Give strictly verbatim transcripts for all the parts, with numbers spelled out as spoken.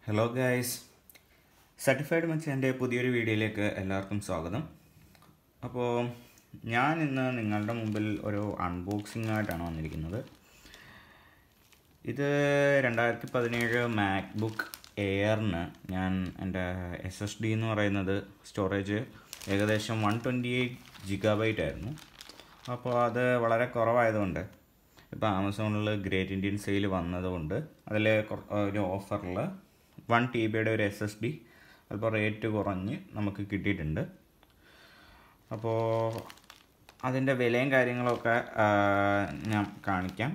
Hello guys, certified മച്ചാൻ്റെ പുതിയൊരു വീഡിയോയിലേക്ക് എല്ലാവർക്കും സ്വാഗതം. അപ്പോൾ ഞാൻ ഇന്ന് നിങ്ങളുടെ മുമ്പിൽ ഒരു അൺബോക്സിംഗ് ആയിട്ടാണ് വന്നിരിക്കുന്നത്. ഇത് രണ്ടായിരത്തി പതിനേഴ് മാക്ബുക്ക് എയറിന് ഞാൻ എൻ്റെ എസ് എസ് ഡി എന്ന് പറയുന്നത് സ്റ്റോറേജ് ഏകദേശം വൺ ട്വൻറ്റി എയ്റ്റ് ജിഗാബൈറ്റ് ആയിരുന്നു. അപ്പോൾ അത് വളരെ കുറവായതുകൊണ്ട് ഇപ്പോൾ ആമസോണിൽ ഗ്രേറ്റ് ഇന്ത്യൻ സെയിൽ വന്നതുകൊണ്ട് അതിൽ ഒരു ഓഫറിൽ വൺ ടി ബിയുടെ ഒരു എസ് എസ് ഡി അല്പം റേറ്റ് കുറഞ്ഞ് നമുക്ക് കിട്ടിയിട്ടുണ്ട്. അപ്പോൾ അതിൻ്റെ വിലയും കാര്യങ്ങളൊക്കെ ഞാൻ കാണിക്കാം.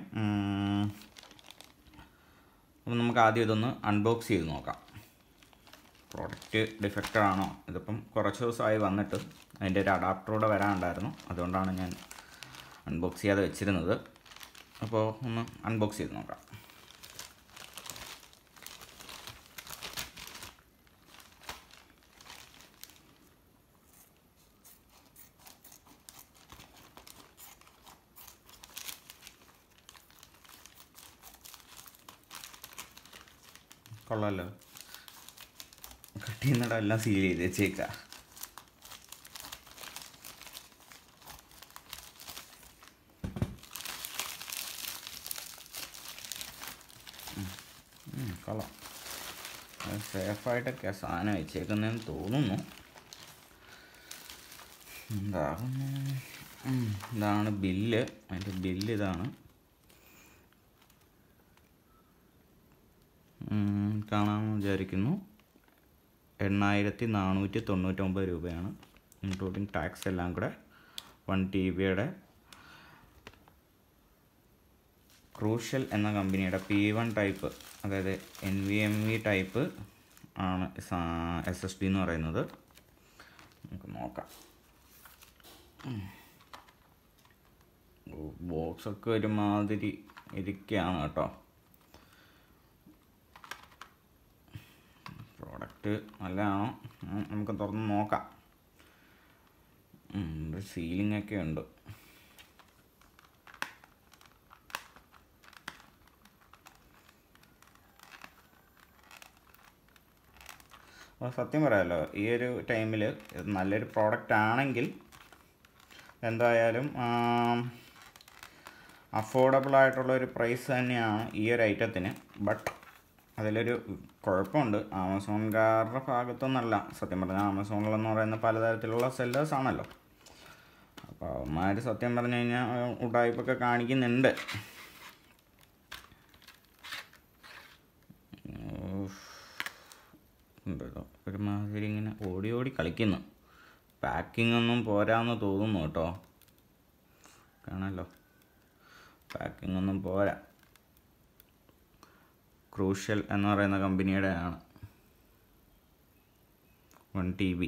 അപ്പം നമുക്ക് ആദ്യം ഇതൊന്ന് അൺബോക്സ് ചെയ്ത് നോക്കാം. പ്രോഡക്റ്റ് ഡിഫക്റ്റഡ് ആണോ? ഇതിപ്പം കുറച്ച് ദിവസമായി വന്നിട്ട് അതിൻ്റെ ഒരു അഡാപ്റ്ററൂടെ വരാനുണ്ടായിരുന്നു, അതുകൊണ്ടാണ് ഞാൻ അൺബോക്സ് ചെയ്യാതെ വെച്ചിരുന്നത്. അപ്പോൾ ഒന്ന് അൺബോക്സ് ചെയ്ത് നോക്കാം. കൊള്ളാമല്ലോ, കട്ട് ചെയ്യുന്നിടം എല്ലാം സീൽ ചെയ്ത് വെച്ചേക്കാം. കൊള്ളാം, സേഫായിട്ടൊക്കെ സാധനം വെച്ചേക്കുന്നതെന്ന് തോന്നുന്നു. എന്താകുന്നു, ഇതാണ് ബില്ല്. അതിൻ്റെ ബില്ല് ഇതാണ്, കാണാമെന്ന് വിചാരിക്കുന്നു. എണ്ണായിരത്തി നാനൂറ്റി തൊണ്ണൂറ്റൊമ്പത് രൂപയാണ്, ഇൻക്ലൂഡിങ് ടാക്സ് എല്ലാം കൂടെ. വൺ ടി ബിയുടെ ക്രൂഷ്യൽ എന്ന കമ്പനിയുടെ പി വൺ ടൈപ്പ്, അതായത് N V M V type ആണ് എസ് എസ് ഡി എന്ന് പറയുന്നത്. നമുക്ക് നോക്കാം. ബോക്സൊക്കെ ഒരുമാതിരി ഇരിക്കുകയാണ് കേട്ടോ. പ്രോഡക്റ്റ് നല്ലതാണോ നമുക്ക് തുറന്ന് നോക്കാം. സീലിംഗ് ഒക്കെ ഉണ്ട്. അപ്പോൾ സത്യം പറയാമല്ലോ, ഈ ഒരു ടൈമിൽ നല്ലൊരു പ്രോഡക്റ്റ് ആണെങ്കിൽ എന്തായാലും അഫോർഡബിൾ ആയിട്ടുള്ളൊരു പ്രൈസ് തന്നെയാണ് ഈ ഒരു ഐറ്റത്തിന്. ബട്ട് അതിലൊരു കുഴപ്പമുണ്ട്, ആമസോൺകാരുടെ ഭാഗത്തൊന്നല്ല. സത്യം പറഞ്ഞാൽ ആമസോണിലെന്ന് പറയുന്ന പലതരത്തിലുള്ള സെല്ലേഴ്സ് ആണല്ലോ. അപ്പോൾ അവന്മാർ സത്യം പറഞ്ഞു കഴിഞ്ഞാൽ ഉടായ്പൊക്കെ കാണിക്കുന്നുണ്ട്. ഉണ്ടല്ലോ ഒരുമാതിരി ഇങ്ങനെ ഓടി ഓടി കളിക്കുന്നു. പാക്കിംഗ് ഒന്നും പോരാന്ന് തോന്നുന്നു കേട്ടോ. കാണാമല്ലോ, പാക്കിംഗ് ഒന്നും പോരാ. ക്രൂഷ്യൽ എന്ന് പറയുന്ന കമ്പനിയുടെ ആണ്. വൺ ടി ബി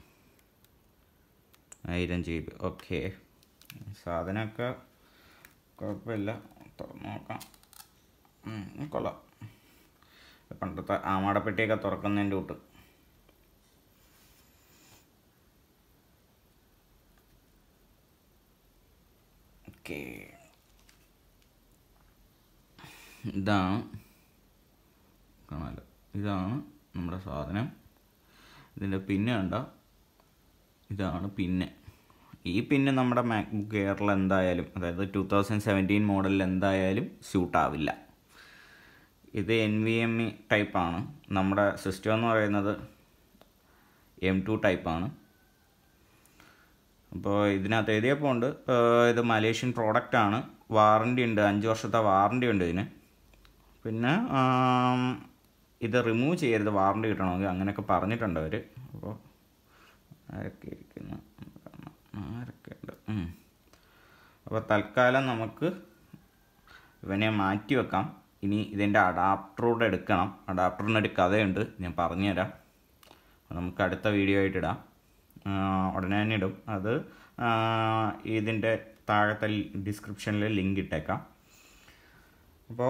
ആയിരം ജി ബി. ഓക്കെ, സാധനമൊക്കെ കുഴപ്പമില്ല. തുറന്ന് നോക്കാം. കൊള്ളാം, പണ്ടത്തെ ആമാടപ്പെട്ടിയൊക്കെ തുറക്കുന്നതിൻ്റെ കൂട്ട്. ഓക്കെ, ഇതാണ് കാണാമല്ലോ, ഇതാണ് നമ്മുടെ സാധനം. ഇതിൻ്റെ പിന്ന് കണ്ട, ഇതാണ് പിന്ന്. ഈ പിന്ന് നമ്മുടെ മാക്ബുക്ക് എയറിൽ എന്തായാലും, അതായത് ടു തൗസൻഡ് സെവൻറ്റീൻ മോഡലിൽ എന്തായാലും സ്യൂട്ടാവില്ല. ഇത് എൻ വി എം ഇ ടൈപ്പാണ്. നമ്മുടെ സിസ്റ്റം എന്ന് പറയുന്നത് എം ടു ടൈപ്പാണ്. അപ്പോൾ ഇതിനകത്ത് എഴുതിയപ്പോൾ ഉണ്ട് ഇത് മലേഷ്യൻ പ്രോഡക്റ്റാണ്, വാറണ്ടി ഉണ്ട്, അഞ്ച് വർഷത്തെ വാറണ്ടി ഉണ്ട് ഇതിന്. പിന്നെ ഇത് റിമൂവ് ചെയ്യരുത് വാറണ്ടി കിട്ടണമെങ്കിൽ, അങ്ങനെയൊക്കെ പറഞ്ഞിട്ടുണ്ട് അവർ. അപ്പോൾ ആരൊക്കെ ഇരിക്കുന്നു, ആരൊക്കെ ഉണ്ട്. അപ്പോൾ തൽക്കാലം നമുക്ക് ഇവനെ മാറ്റി വെക്കാം. ഇനി ഇതിൻ്റെ അഡാപ്റ്ററൂടെ എടുക്കണം. അഡാപ്റ്ററിനൊരു കഥയുണ്ട്, ഞാൻ പറഞ്ഞുതരാം. നമുക്ക് അടുത്ത വീഡിയോ ആയിട്ട് ഇടാം, ഉടനെ തന്നെ ഇടും. അത് ഇതിൻ്റെ താഴത്തെ ഡിസ്ക്രിപ്ഷനിൽ ലിങ്ക് ഇട്ടേക്കാം. അപ്പോൾ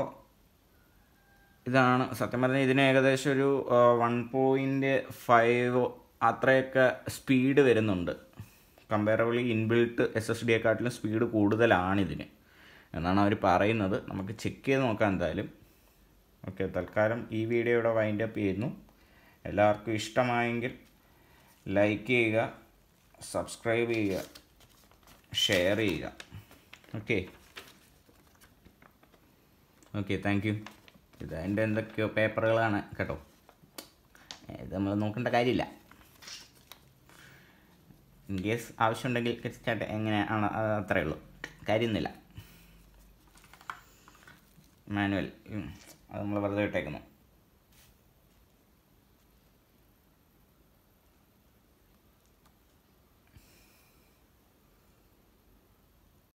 ഇതാണ് സത്യം പറഞ്ഞാൽ ഇതിന് ഏകദേശം ഒരു വൺ പോയിൻറ്റ് ഫൈവ് അത്രയൊക്കെ സ്പീഡ് വരുന്നുണ്ട്. കമ്പാരബിളി ഇൻബിൽട്ട് എസ് എസ് ഡിയെക്കാട്ടിലും സ്പീഡ് കൂടുതലാണിതിന് എന്നാണ് അവർ പറയുന്നത്. നമുക്ക് ചെക്ക് ചെയ്ത് നോക്കാം എന്തായാലും. ഓക്കെ, തൽക്കാലം ഈ വീഡിയോ ഇവിടെ വൈൻഡ് അപ്പ് ചെയ്യുന്നു. എല്ലാവർക്കും ഇഷ്ടമായെങ്കിൽ ലൈക്ക് ചെയ്യുക, സബ്സ്ക്രൈബ് ചെയ്യുക, ഷെയർ ചെയ്യുക. Okay okay thank you. ഇത് അതിൻ്റെ എന്തൊക്കെയോ പേപ്പറുകളാണ് കേട്ടോ, ഇത് നമ്മൾ നോക്കേണ്ട കാര്യമില്ല. ഇൻ കേസ് ആവശ്യമുണ്ടെങ്കിൽ സ്റ്റാർട്ട് എങ്ങനെയാണ് അത്രയേ ഉള്ളൂ, കാര്യമൊന്നുമില്ല. മാനുവൽ അത് നമ്മൾ വെറുതെ ഇട്ടേക്കുന്നു.